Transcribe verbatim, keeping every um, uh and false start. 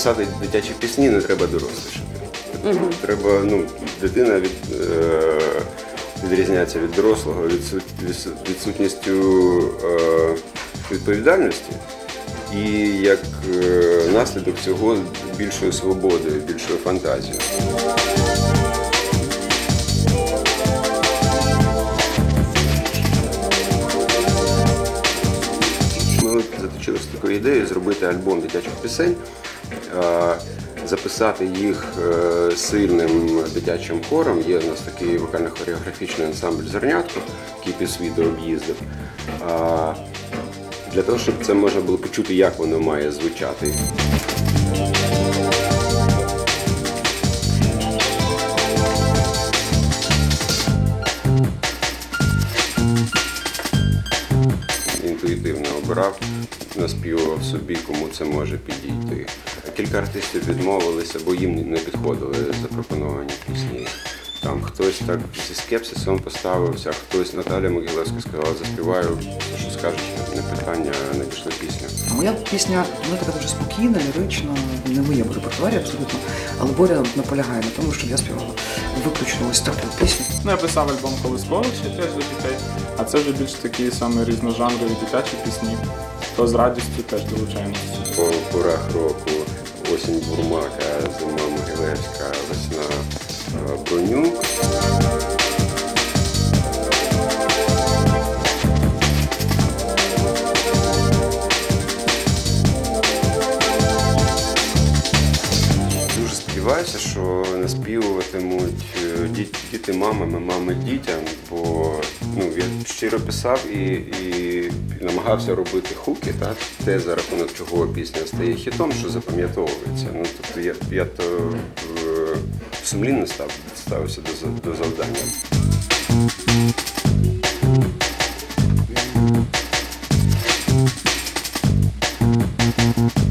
писати дитячі пісні не треба дорослішати. Mm-hmm. Треба, ну, дитина від, е, відрізняється від дорослого відсутністю е, відповідальності і як е, наслідок цього більшою свободою, більшою фантазією. Ми заточилися з такою ідеєю зробити альбом дитячих пісень, записати їх сильним дитячим хором. Є у нас такий вокально-хореографічний ансамбль «Зернятко», який півсвіту об'їздив. Для того, щоб це можна було почути, як воно має звучати. Інтуїтивно обирав, наспівував собі, кому це може підійти. Кілька артистів відмовилися, бо їм не підходили запропоновані пісні. Там хтось так зі скепсисом поставився, хтось, Наталя Могилевська сказала, заспіваю, що скажеш, не питання, надійшла пісня. Моя пісня, вона така дуже спокійна, лірична, не в моєму репертуарі абсолютно, але Боря наполягає на тому, щоб я співала виключно ось таку пісню. Ну, я писав альбом «Колисково» ще теж для дітей, а це вже більш такі саме різножанрові дитячі пісні, то з радістю теж долучаємося. По порах року осінь Бурмака, зима Могилевська, весна Бронюк. Дуже сподіваюся, що наспівуватимуть діти мамами, мами дітям, бо ну, я щиро писав і, і намагався робити хуки, так? Те, за рахунок чого пісня стає хітом, що запам'ятовується. Ну, тобто я, я то е, сумлінно став, ставився до, до завдання. Thank you.